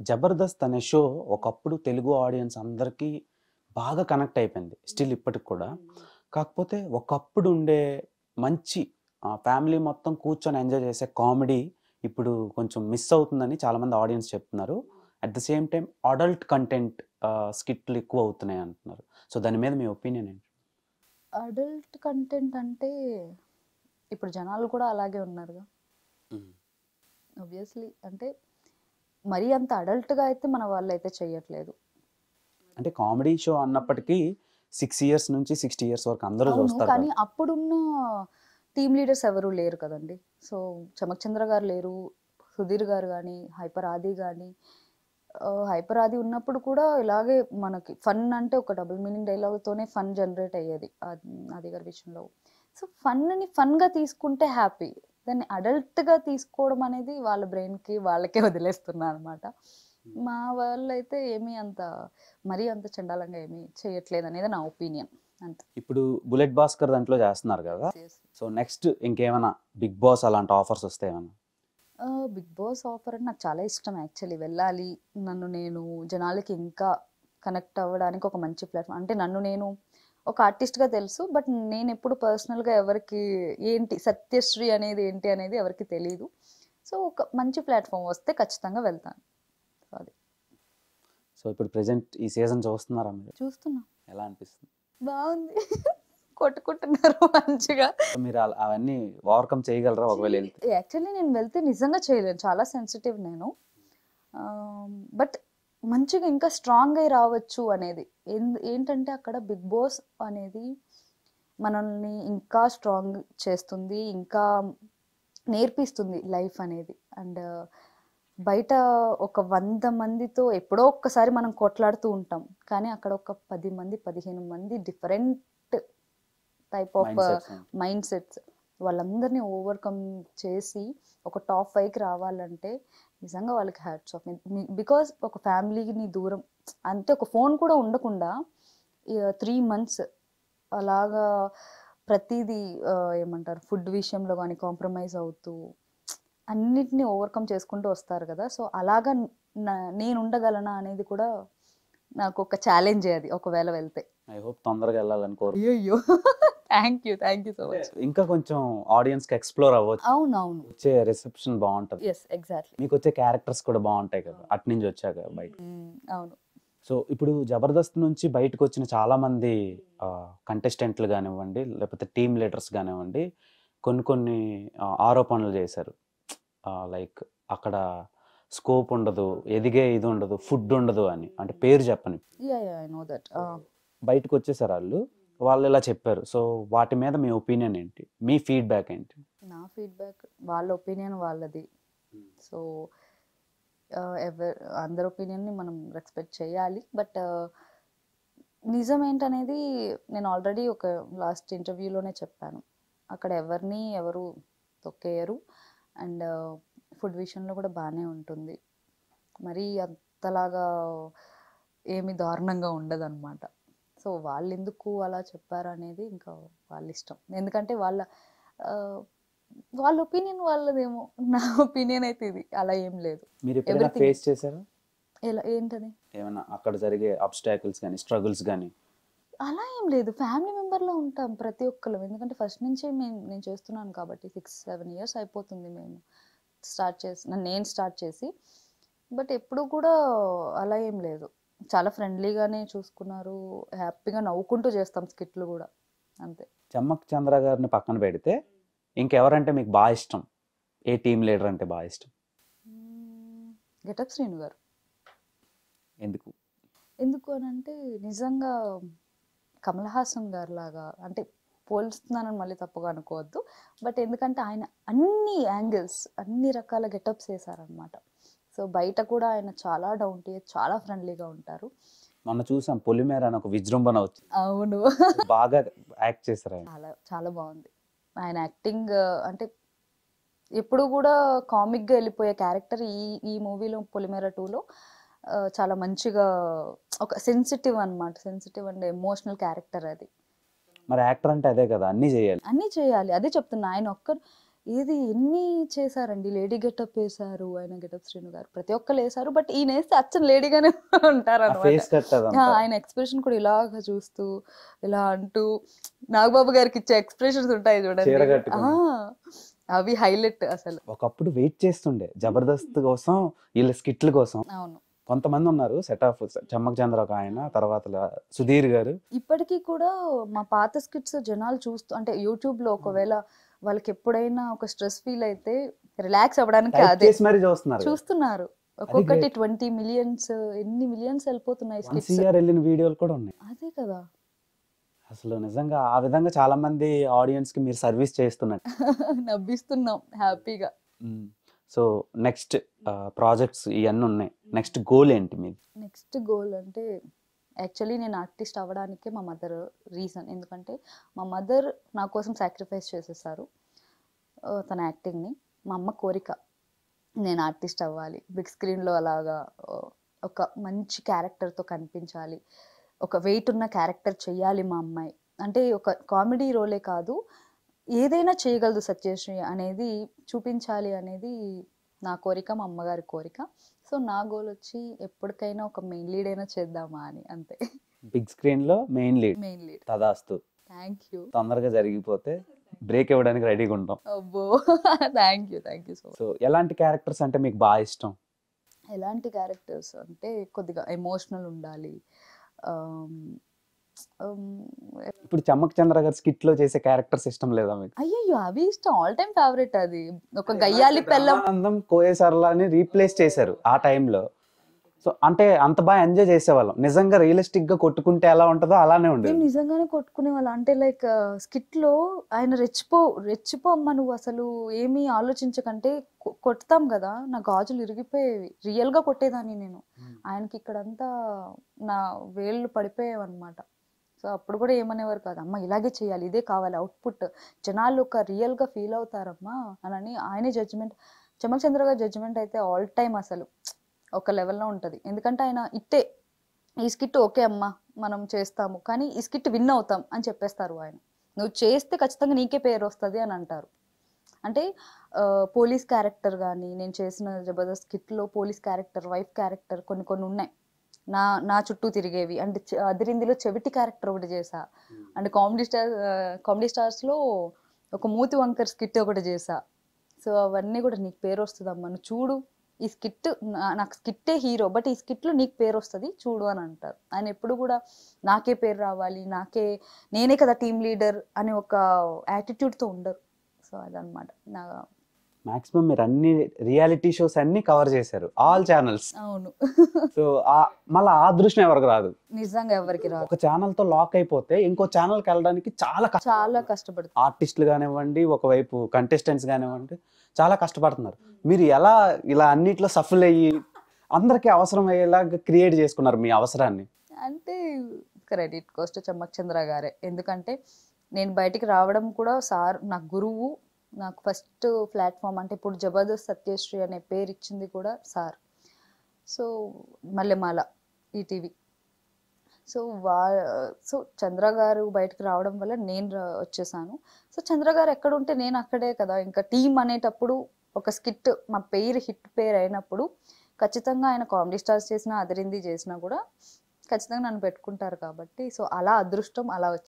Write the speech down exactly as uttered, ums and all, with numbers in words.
జబర్దస్త్ అనే షో ఒకప్పుడు తెలుగు ఆడియన్స్ అందరికీ బాగా కనెక్ట్ అయిపోయింది. స్టిల్ ఇప్పటికి కూడా. కాకపోతే ఒకప్పుడు ఉండే మంచి ఆహ్, ఫ్యామిలీ మొత్తం కూర్చొని ఎంజాయ్ చేసే కామెడీ ఇప్పుడు కొంచెం మిస్ అవుతుందని చాలామంది ఆడియన్స్ చెప్తున్నారు. At the same time adult content ah, స్కిట్‌లు ఎక్కువ అవుతున్నాయి అంటున్నారు. సో, దాని మీద మీ ఒపీనియన్ ఏంటి? అడల్ట్ కంటెంట్ అంటే ఇప్పుడు జనాలు కూడా అలాగే ఉన్నారుగా. హ్మ్. ఆబ్వియస్లీ అంటే మరీ అంత అడల్ట్‌గా అయితే మన వాళ్ళైతే చెయ్యట్లేదు. అంటే కామెడీ షో అన్నప్పటికీ ఆరు ఇయర్స్ నుంచి అరవై ఇయర్స్ వరకు అందరూ అవును. చూస్తారు కానీ కదా! అప్పుడున్న టీమ్ లీడర్స్ ఎవరు లేరు కదండీ. సో, చమక్ చంద్ర గారు లేరు. సుధీర్ గారు గానీ, హైపర్ ఆది గానీ ఆహ్, హైపర్ ఆది ఉన్నప్పుడు కూడా ఇలాగే మనకి ఫన్ అంటే ఒక డబుల్ మీనింగ్ డైలాగ్‌తోనే ఫన్ జనరేట్ అయ్యేది. ఆద్ ఆది గారి విషయంలో. సో, ఫన్‌ని ఫన్‌గా తీసుకుంటే హ్యాపీ. దాన్ని అడల్ట్‌గా తీసుకోవడం అనేది వాళ్ళ బ్రెయిన్‌కి వాళ్ళకే వదిలేస్తున్నా అనమాట. మా వాళ్ళైతే ఏమీ అంత మరీ అంత చండాలంగా ఏమీ చేయట్లేదనేది నా ఒపీనియన్. అంతే. ఇప్పుడు 'బుల్లెట్ భాస్కర్' దాంట్లో చేస్తున్నారు కదా! యెస్. సో, నెక్స్ట్ ఇంకేమైనా 'బిగ్ బాస్' అలాంటి ఆఫర్స్ వస్తాయేమన్నా? ఆహ్, 'బిగ్ బాస్' ఆఫర్ అంటే నాకు చాలా ఇష్టం యాక్చువల్లీ. వెళ్ళాలి. నన్ను నేను జనాలకి ఇంకా కనెక్ట్ అవ్వడానికి ఒక మంచి ప్లాట్‌ఫామ్. అంటే నన్ను నేను ఒక ఆర్టిస్ట్‌గా తెలుసు. బట్ నేనెప్పుడు పర్సనల్‌గా ఎవరికీ ఏంటి 'సత్యశ్రీ' అనేది ఏంటి అనేది ఎవరికీ తెలీదు. సో, ఒక మంచి ప్లాట్‌ఫామ్ వస్తే ఖచ్చితంగా వెళ్తాను. సో, అది. సో, ఇప్పుడు ప్రెజెంట్ ఈ సీజన్ చూస్తున్నారా మీరు? చూస్తున్నా. ఎలా అనిపిస్తుంది? బావుంది. కొట్టుకుంటున్నారు మంచిగా. సో, మీరు అలా అవన్నీ ఓవర్‌కమ్ చేయగలరా ఒకవేళ ఎళ్తే? యాక్చువల్లీ నేను వెళ్తే నిజంగా చేయలేను. చాలా సెన్సిటివ్ నేను. ఆహ్, బట్ మంచిగా ఇంకా స్ట్రాంగ్ అయ్యి రావచ్చు అనేది. ఎంద్ ఏంటంటే అక్కడ 'బిగ్ బాస్' అనేది మనల్ని ఇంకా స్ట్రాంగ్ చేస్తుంది. ఇంకా నేర్పిస్తుంది లైఫ్ అనేది. అండ్ బయట ఒక వంద మందితో ఎప్పుడో ఒక్కసారి మనం కొట్లాడుతూ ఉంటాం. కానీ అక్కడ ఒక పది మంది, పదిహేను మంది different type of mind sets ఏంటి? Mind sets. వాళ్ళందరినీ ఓవర్‌కమ్ చేసి ఒక టాప్ ఐదుకి రావాలంటే నిజంగా వాళ్ళకి హ్యాట్స్ ఆఫ్. మీ బికాజ్ ఒక ఫ్యామిలీని దూరం అంటే ఒక ఫోన్ కూడా ఉండకుండా ఆహ్, మూడు మంత్స్ అలాగా ప్రతీదీ ఆహ్, ఏమంటారు ఫుడ్ విషయంలో గాని కాంప్రమైజ్ అవుతూ అన్నిటిని ఓవర్‌కమ్ చేసుకుంటూ వస్తారు గదా! సో, అలాగా న నేను ఉండగలనా అనేది కూడా నాకొక ఛాలెంజే అది ఒకవేళ వెళ్తే. ఐ హోప్ తొందరగా ఎళ్ళాలని కోరు అయ్యయ్యో! Thank you. Thank you so much. ఇంకా కొంచెం ఆడియన్స్‌కి ఎక్స్‌ప్లోర్ అవ్వచ్చు. అవునవును. వచ్చే రిసెప్షన్ బావుంటది. యెస్. ఎగ్జాక్ట్‌లీ. మీకొచ్చే క్యారెక్టర్స్ కూడా బావుంటాయి కదా! అటు నుంచి వచ్చాక బయట. హ్మ్. అవును. సో, ఇప్పుడు 'జబర్దస్త్' నుంచి బయటకొచ్చిన చాలామంది ఆహ్, కంటెస్టెంట్లు గానివ్వండి, లేకపోతే టీమ్ లీడర్స్ గానివ్వండి, కొన్ని కొన్ని ఆహ్, ఆరోపణలు చేశారు. ఆహ్, లైక్ అక్కడ స్కోప్ ఉండదు, ఎదిగే ఇది ఉండదు, ఫుడ్ ఉండదు అని. అంటే పేరు చెప్పని. Yeah! Yeah! I know that. ఆ! బయటకొచ్చేసారాళ్ళు. వాళ్ళు ఇలా చెప్పారు. సో, వాటి మీద మీ ఒపీనియన్ ఏంటి? మీ ఫీడ్‌బ్యాక్ ఏంటి? నా ఫీడ్‌బ్యాక్ వాళ్ళ ఒపీనియన్ వాళ్ళది. సో, ఆహ్, ఎవర్ అందరి ఒపీనియన్‌ని మనం రెస్పెక్ట్ చేయాలి. బట్ నిజమేంటనేది నేను ఆల్రెడీ ఒక లాస్ట్ ఇంటర్వ్యూలోనే చెప్పాను. అక్కడ ఎవరిని ఎవరు తొక్కేయరు. అండ్ ఫుడ్ విషయంలో కూడా బానే ఉంటుంది. మరీ అంతలాగా ఏమి దారుణంగా ఉండదనమాట. సో, వాళ్ళెందుకు అలా చెప్పారనేది ఇంకా వాళ్ళిష్టం. ఎందుకంటే వాళ్ళ ఆహ్, వాళ్ళ ఒపీనియన్ వాళ్ళదేమో. నా ఒపీనియన్ అయితే ఇది. అలా ఏం లేదు. మీరెప్పుడైనా ఎవ్రీథింగ్ ఫేస్ చేసారా? ఎలా ఏంటది? ఏమన్నా అక్కడ జరిగే అబ్‌స్టాకిల్స్ గాని, స్ట్రగుల్స్ గాని? అలా ఏం లేదు. ఫ్యామిలీ మెంబర్‌లా ఉంటాం ప్రతి ఒక్కళ్ళం. ఎందుకంటే ఫస్ట్ నుంచి మేము నేను చేస్తున్నాను కాబట్టి ఆరు, ఏడు ఇయర్స్ అయిపోతుంది మేము స్టార్ట్ చేసి నేను స్టార్ట్ చేసి. బట్ ఎప్పుడు కూడా అలా ఏం లేదు. చాలా ఫ్రెండ్లీగానే చూసుకున్నారు. హ్యాపీగా నవ్వుకుంటూ చేస్తాం స్కిట్‌లు గూడా. అంతే. 'చమ్మక్ చంద్ర' గారిని పక్కన పెడితే, ఇంకెవరంటే మీకు బా ఇష్టం? ఏ టీమ్ లీడర్ అంటే బా ఇష్టం? హ్మ్. 'గెటప్ శ్రీను' గారు. ఎందుకు? ఎందుకు అనంటే నిజంగా కమల్ హాసన్ గారిలాగా అంటే పోలుస్తున్నానని మళ్ళీ తప్పుగా అనుకోవద్దు. బట్ ఎందుకంటే ఆయన అన్ని యాంగిల్స్, అన్ని రకాల గెటప్స్ ఏసారనమాట. సో, బయట కూడా ఆయన చాలా డౌన్ టు ఎర్త్, చాలా ఫ్రెండ్లీగా ఉంటారు. మొన్న చూసాం 'పొలిమేర' అని ఒక విజృంభణ వచ్చింది. అవును. బాగా యాక్ట్ చేశారాయన. చాలా, చాలా బావుంది. ఆయన యాక్టింగ్ అంటే ఎప్పుడు గూడా కామిక్‌గా ఎళ్ళిపోయే క్యారెక్టర్ ఈ ఈ మూవీలో 'పొలిమేర టూలో' ఆహ్, చాలా మంచిగా ఒక సెన్సిటివ్ అనమాట. సెన్సిటివ్ అండ్ ఎమోషనల్ క్యారెక్టర్ అది. మరి యాక్టర్ అంటే అదే కదా! అన్నీ చేయాలి. అన్నీ చేయాలి. అదే చెప్తున్నా. ఆయన ఒక్కరు ఏది ఎన్ని చేశారండి. లేడీ గెటప్ వేశారు ఆయన, గెటప్ శ్రీను గారు. ప్రతి ఒక్కళ్ళు వేశారు. బట్ ఈయన వేస్తే అచ్చం లేడీగానే ఉంటారనమాట. ఫేస్ కట్ అదంతా ఆయన ఎక్స్ప్రెషన్ కూడా ఇలాగ చూస్తూ ఇలా అంటూ నాగబాబు గారికి ఇచ్చే ఎక్స్ప్రెషన్స్ ఉంటాయి చీర చూడండి. ఆ, కట్టుకొని అవి హైలైట్ అసలు. ఒకప్పుడు వెయిట్ చేస్తుండే జబర్దస్త్ కోసం, వీళ్ళ స్కిట్ల కోసం. అవును. కొంతమంది ఉన్నారు సెట్ ఆఫ్, చమ్మక్ చంద్ర ఒక ఆయన, తర్వాత సుధీర్ గారు. ఇప్పటికీ కూడా మా పాత స్కిట్స్ జనాలు చూస్తూ, అంటే యూట్యూబ్ లో ఒకవేళ వాళ్ళకి ఎప్పుడైనా ఒక స్ట్రెస్ ఫీల్ అయితే రిలాక్స్ అవ్వడానికి టైప్ అదే చేసి మరీ చూస్తున్నారు. చూస్తున్నారు. ఒక్కొక్కటి ట్వంటీ మిలియన్స్ ఎన్ని మిలియన్స్ వెళ్ళిపోతున్నాయి వన్ స్కిట్స్. సిఆర్ వెళ్ళిన వీడియోలు కూడా ఉన్నాయి. అదే కదా. అసలు నిజంగా ఆ విధంగా చాలా మంది ఆడియన్స్ కి మీరు సర్వీస్ చేస్తున్నట్టు. నవ్విస్తున్నాం హ్యాపీగా. సో నెక్స్ట్ ప్రాజెక్ట్స్ ఇవన్నీ ఉన్నాయి. నెక్స్ట్ గోల్ ఏంటి మీది? నెక్స్ట్ గోల్ అంటే యాక్చువల్లీ నేను ఆర్టిస్ట్ అవ్వడానికే మా మదర్ రీజన్. ఎందుకంటే మా మదర్ నా కోసం సాక్రిఫైస్ చేసేసారు ఆ, తన యాక్టింగ్ని. మా అమ్మ కోరిక నేను ఆర్టిస్ట్ అవ్వాలి, బిగ్ స్క్రీన్లో అలాగా ఆ, ఒక మంచి క్యారెక్టర్తో కనిపించాలి, ఒక వెయిట్ ఉన్న క్యారెక్టర్ చెయ్యాలి మా అమ్మాయి. అంటే ఒక కామెడీ రోలే కాదు, ఏదైనా చేయగలదు సత్యశ్రీ అనేది చూపించాలి అనేది నా కోరిక, మా అమ్మగారి కోరిక. సో నా గోల్ వచ్చి ఎప్పటికైనా ఒక మెయిన్ లీడ్ అయినా చేద్దామా అని, అంతే. బిగ్ స్క్రీన్ లో మెయిన్ లీడ్. Main lead. తదాస్తు. Thank you. తొందరగా జరిగిపోతే బ్రేక్ ఇవ్వడానికి రెడీగా ఉంటాం. అబ్బో thank you thank you so much. So ఎలాంటి క్యారెక్టర్స్ అంటే మీకు బాగా ఇష్టం? ఎలాంటి క్యారెక్టర్స్ అంటే కొద్దిగా ఎమోషనల్ ఉండాలి. ఆమ్, ఆమ్, ఇప్పుడు చమ్మక్ చంద్ర గారి స్కిట్ లో చేసే క్యారెక్టర్స్ ఇష్టం లేదా మీకు? అయ్యయ్యో అవి ఇష్టం, ఆల్ టైమ్ ఫేవరెట్. అది ఒక గయ్యాలి పెళ్ళం. బ్రహ్మానందం కోయేసర్లాని రీప్లేస్ చేశారు ఆ టైంలో. సో అంటే అంత బాగా ఎంజాయ్ చేసేవాళ్ళం. నిజంగా రియలిస్టిక్ గా కొట్టుకుంటే ఎలా ఉంటుందో అలానే ఉండేది. మేము నిజంగానే కొట్టుకునే వాళ్ళం. అంటే లైక్ స్కిట్ లో ఆయన రెచ్చిపో రెచ్చిపో అమ్మ నువ్వు అసలు ఏమీ ఆలోచించకంటే కొ- కొడతాం కదా, నా గాజులు ఇరిగిపోయేవి. రియల్ గా కొట్టేదాన్ని నేను. ఆయనకి ఇక్కడంతా నా వేళ్ళు పడిపోయేవి అనమాట. సో అప్పుడు కూడా ఏమనేవారు కాదు, అమ్మ ఇలాగే చేయాలి, ఇదే కావాలి అవుట్పుట్, జనాలు ఒక రియల్ గా ఫీల్ అవుతారమ్మా అని. ఆయనే జడ్జిమెంట్. చమక్ చంద్ర గారి జడ్జిమెంట్ అయితే ఆల్ టైమ్ అసలు ఒక లెవెల్లో ఉంటుంది. ఎందుకంటే ఆయన ఇట్టే ఈ స్కిట్ ఓకే అమ్మా మనం చేస్తాము, కానీ ఈ స్కిట్ విన్ అవుతాం అని చెప్పేస్తారు ఆయన. నువ్వు చేస్తే ఖచ్చితంగా నీకే పేరు వస్తుంది అని అంటారు. అంటే ఆ, పోలీస్ క్యారెక్టర్ కానీ నేను చేసిన జబర్దస్త్ స్కిట్లో పోలీస్ క్యారెక్టర్, వైఫ్ క్యారెక్టర్ కొన్ని కొన్ని ఉన్నాయి నా నా చుట్టూ తిరిగేవి. అంటే చె- అదిరిందిలో చెవిటి క్యారెక్టర్ ఒకటి చేసా. అంటే కామెడీ స్టార్ కామెడీ స్టార్స్లో ఒక మూతి వంకర్ స్కిట్ ఒకటి చేసా. సో అవన్నీ కూడా నీకు పేరు వస్తుందమ్మా, నువ్వు చూడు ఈ స్కిట్, నాకు స్కిట్టే హీరో బట్ ఈ స్కిట్లో నీకు పేరు వస్తుంది చూడు అని అంటారు. ఆయన ఎప్పుడు కూడా నాకే పేరు రావాలి, నాకే నేనే కదా టీమ్ లీడర్ అనే ఒక యాటిట్యూడ్తో ఉండరు. సో అదనమాట నా. మాక్సిమం మీరు అన్ని రియాలిటీ షోస్ అన్ని కవర్ చేశారు, ఆల్ ఛానల్స్. అవును. సో మళ్ళీ ఆ అదృష్టం ఎవరికి రాదు. నిజంగా ఎవరికి రాదు. ఒక ఛానల్ తో లాక్ అయిపోతే ఇంకో ఛానల్కి వెళ్ళడానికి చాలా కష్టం. చాలా కష్టపడుతుంది. ఆర్టిస్టులు కానివ్వండి, ఒకవైపు కంటెస్టెంట్స్ కానివ్వండి, చాలా కష్టపడుతున్నారు. మీరు ఎలా ఇలా అన్నిట్లో సఫల్ అయ్యి అందరికీ అవసరం అయ్యేలాగా క్రియేట్ చేసుకున్నారు మీ అవసరాన్ని? అంటే క్రెడిట్ కోస్ట్ చమ్మక్ చంద్ర గారే. ఎందుకంటే నేను బయటికి రావడం కూడా సార్ నాకు గురువు. నాకు ఫస్ట్ ప్లాట్ఫామ్ అంటే ఇప్పుడు జబర్దస్త్ సత్యశ్రీ అనే పేరు ఇచ్చింది కూడా sir. So Mallemala ETV. So వా సో చంద్ర గారు బయటకు రావడం వల్ల నేను రా- వచ్చేసాను. సో చంద్ర గారు ఎక్కడ ఉంటే నేను అక్కడే కదా. ఇంకా టీం అనేటప్పుడు ఒక స్కిట్ మా పేరు హిట్ పేరు అయినప్పుడు ఖచ్చితంగా ఆయన కామెడీ స్టార్స్ చేసినా అదిరింది చేసినా కూడా ఖచ్చితంగా నన్ను పెట్టుకుంటారు కాబట్టి సో అలా అదృష్టం అలా వచ్చింది.